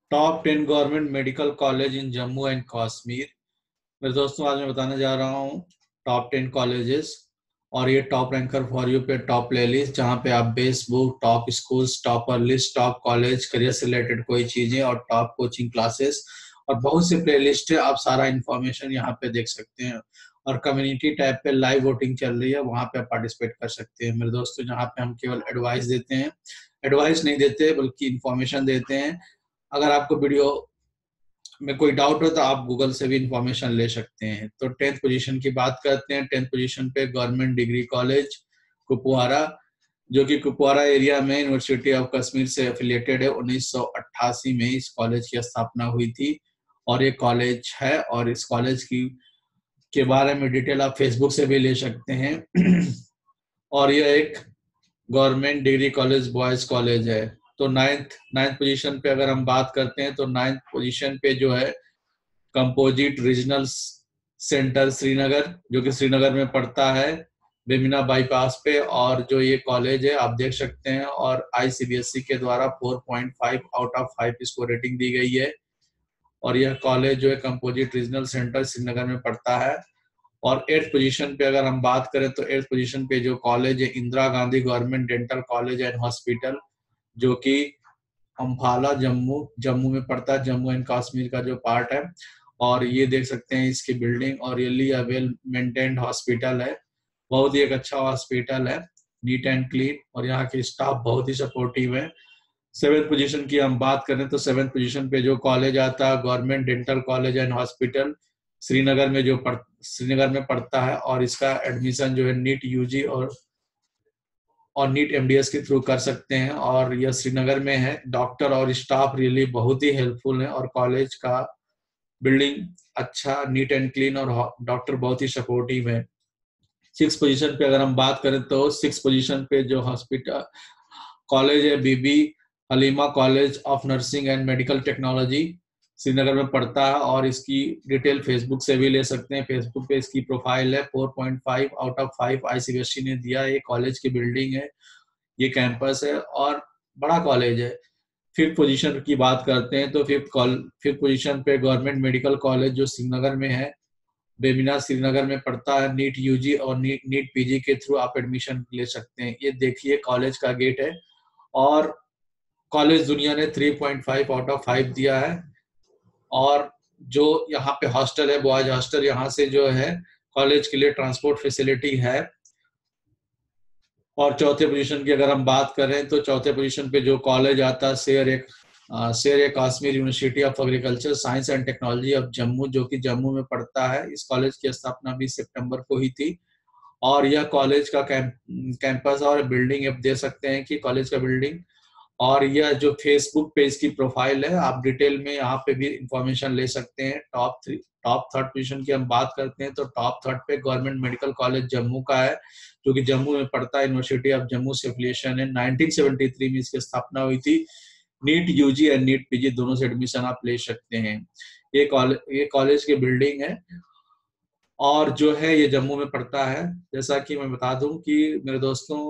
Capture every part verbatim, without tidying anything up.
Top ten government medical college in Jammu and Kashmir. मेरे दोस्तों, आज मैं बताने जा रहा हूँ टॉप टेन कॉलेजेस, और ये टॉप रैंकर फॉर यू पे टॉप प्ले लिस्ट, जहाँ पे आप best book, top schools, topper list, top college, career से रिलेटेड कोई चीजें और टॉप कोचिंग क्लासेस और बहुत से प्ले लिस्ट है। आप सारा इन्फॉर्मेशन यहाँ पे देख सकते हैं। और कम्युनिटी टैब पे लाइव वोटिंग चल रही है, वहाँ पे आप पार्टिसिपेट कर सकते हैं। मेरे दोस्तों, जहाँ पे हम केवल एडवाइस देते हैं, एडवाइस नहीं देते बल्कि इन्फॉर्मेशन देते हैं। अगर आपको वीडियो में कोई डाउट हो तो आप गूगल से भी इंफॉर्मेशन ले सकते हैं। तो टेंथ पोजीशन की बात करते हैं। टेंथ पोजीशन पे गवर्नमेंट डिग्री कॉलेज कुपवारा, जो कि कुपवारा एरिया में यूनिवर्सिटी ऑफ कश्मीर से एफिलिएटेड है। उन्नीस सौ अट्ठासी में इस कॉलेज की स्थापना हुई थी और ये कॉलेज है। और इस कॉलेज की के बारे में डिटेल आप फेसबुक से भी ले सकते हैं। और यह एक government degree college boys college है। तो नाइन्थ नाइन्थ पोजीशन पे अगर हम बात करते हैं तो नाइन्थ पोजीशन पे जो है कंपोजिट रीजनल सेंटर श्रीनगर, जो कि श्रीनगर में पड़ता है बेमिना बाईपास पे। और जो ये कॉलेज है आप देख सकते हैं, और आईसीबीएसई के द्वारा four point five out of five इसको रेटिंग दी गई है। और यह कॉलेज जो है कंपोजिट रीजनल सेंटर श्रीनगर में पड़ता है। और एट्थ पोजीशन पे अगर हम बात करें तो एट्थ पोजीशन पे जो कॉलेज है Indira Gandhi government dental college and hospital, जो कि अम्फाला जम्मू जम्मू में पड़ता है, जम्मू एंड कश्मीर का जो पार्ट है। और ये देख सकते हैं इसकी बिल्डिंग, और रियली वेल मेंटेन्ड हॉस्पिटल है। बहुत ही एक अच्छा हॉस्पिटल है, नीट एंड क्लीन, और यहाँ के स्टाफ बहुत ही सपोर्टिव है। सेवेंथ पोजीशन की हम बात करें तो सेवेंथ पोजीशन पे जो कॉलेज आता है government dental college and hospital Srinagar में जो पड़ श्रीनगर में पड़ता है। और इसका एडमिशन जो है नीट यूजी और और नीट एमडीएस के थ्रू कर सकते हैं। और यह श्रीनगर में है। डॉक्टर और स्टाफ रियली बहुत ही हेल्पफुल है, और कॉलेज का बिल्डिंग अच्छा, नीट एंड क्लीन, और डॉक्टर बहुत ही सपोर्टिव है। सिक्स पोजीशन पे अगर हम बात करें तो सिक्स पोजीशन पे जो हॉस्पिटल कॉलेज है Bibi Halima college of nursing and medical technology Srinagar में पड़ता है। और इसकी डिटेल फेसबुक से भी ले सकते हैं। फेसबुक पे इसकी प्रोफाइल है, four point five out of five ICBSE ने दिया है। ये कॉलेज की बिल्डिंग है, ये कैंपस है और बड़ा कॉलेज है। फिफ्थ पोजीशन की बात करते हैं तो फिफ्थ फिफ्थ पोजीशन पे गवर्नमेंट मेडिकल कॉलेज जो श्रीनगर में है, बेमिना श्रीनगर में पड़ता है। नीट यूजी और नीट नीट पीजी के थ्रू आप एडमिशन ले सकते हैं। ये देखिए कॉलेज का गेट है, और कॉलेज दुनिया ने three point five out of five दिया है। और जो यहाँ पे हॉस्टल है बॉयज हॉस्टल, यहाँ से जो है कॉलेज के लिए ट्रांसपोर्ट फैसिलिटी है। और चौथे पोजीशन की अगर हम बात करें तो चौथे पोजीशन पे जो कॉलेज आता है शेर एक Sher-e-Kashmir university of agriculture science and technology of Jammu, जो कि जम्मू में पड़ता है। इस कॉलेज की स्थापना बीस सितंबर को हुई थी। और यह कॉलेज का कैंप, कैंपस और बिल्डिंग आप दे सकते हैं कि कॉलेज का बिल्डिंग। और यह जो फेसबुक पे इसकी प्रोफाइल है, आप डिटेल में यहाँ पे भी इंफॉर्मेशन ले सकते हैं। Top three top third position की हम बात करते हैं तो टॉप थर्ड पे गवर्नमेंट मेडिकल कॉलेज जम्मू का है, जो कि जम्मू में पड़ता है। यूनिवर्सिटी ऑफ जम्मू से एफिलिएशन है। नाइनटीन सेवेंटी थ्री में इसकी स्थापना हुई थी। नीट यूजी और नीट पीजी दोनों से एडमिशन आप ले सकते हैं। ये कॉलेज ये कॉलेज की बिल्डिंग है, और जो है ये जम्मू में पड़ता है। जैसा कि मैं बता दूं कि मेरे दोस्तों,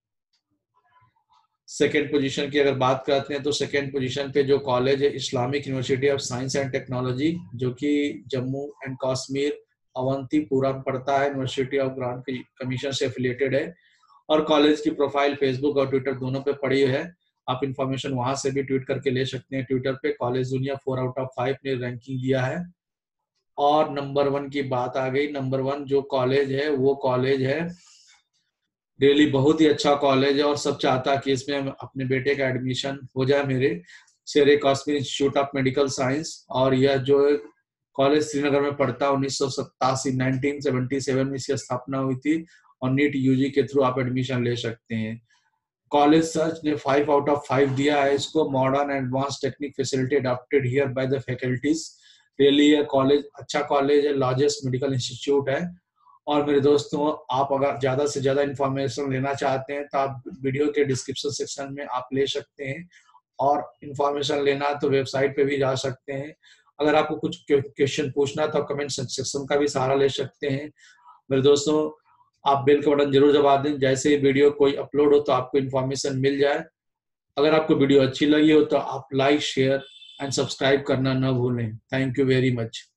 सेकेंड पोजीशन की अगर बात करते हैं तो सेकेंड पोजीशन पे जो कॉलेज है Islamic university of science and technology, जो कि जम्मू एंड कश्मीर अवंतीपुरा में पड़ता है। यूनिवर्सिटी ऑफ ग्रांट कमीशन से एफिलिएटेड है। और कॉलेज की प्रोफाइल फेसबुक और ट्विटर दोनों पे पड़ी है। आप इंफॉर्मेशन वहां से भी ट्वीट करके ले सकते हैं। ट्विटर पे college Dunia four out of five ने रैंकिंग दिया है। और नंबर वन की बात आ गई। नंबर वन जो कॉलेज है वो कॉलेज है रियली बहुत ही अच्छा कॉलेज है, और सब चाहता कि इसमें अपने बेटे का एडमिशन हो जाए मेरे। Sher-e-Kashmir institute of medical science, और यह जो कॉलेज श्रीनगर में पड़ता है। उन्नीस सौ सत्तासी नाइनटीन सेवेंटी सेवन में इसकी स्थापना हुई थी। और नीट यूजी के थ्रू आप एडमिशन ले सकते हैं। कॉलेज सर्च ने फाइव आउट ऑफ फाइव दिया है इसको। Modern and advance technique facility adopted here by the faculties. Really ये कॉलेज अच्छा कॉलेज है, लार्जेस्ट मेडिकल इंस्टीट्यूट है। और मेरे दोस्तों, आप अगर ज्यादा से ज्यादा इंफॉर्मेशन लेना चाहते हैं तो आप वीडियो के डिस्क्रिप्शन सेक्शन में आप ले सकते हैं। और इंफॉर्मेशन लेना तो वेबसाइट पे भी जा सकते हैं। अगर आपको कुछ क्वेश्चन पूछना तो कमेंट सेक्शन का भी सहारा ले सकते हैं। मेरे दोस्तों, आप बेल का बटन जरूर दबा दें, जैसे ही वीडियो कोई अपलोड हो तो आपको इन्फॉर्मेशन मिल जाए। अगर आपको वीडियो अच्छी लगी हो तो आप लाइक शेयर एंड सब्सक्राइब करना ना भूलें। Thank you very much.